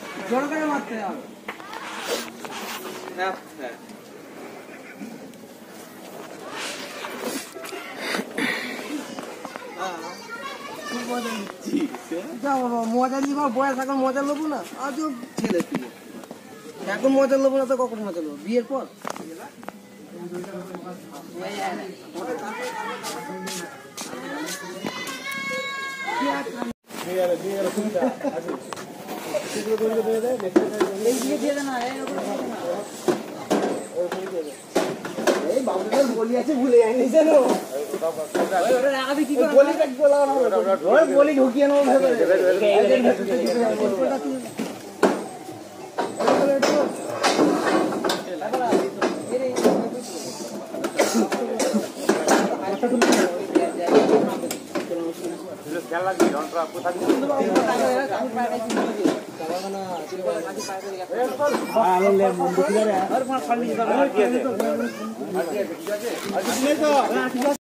জোর করে মারতে হবে। হ্যাঁ হ্যাঁ মজা নিবা বয়স এখন মজা নেবো না আজও ছেলে ছিল এখন মজা নেবো না তো কখন মজা নেবো বিয়ের পর বলি আছে ভুলে যায়নি জানো বলি ঢুকিয়ে নেবো ভেবে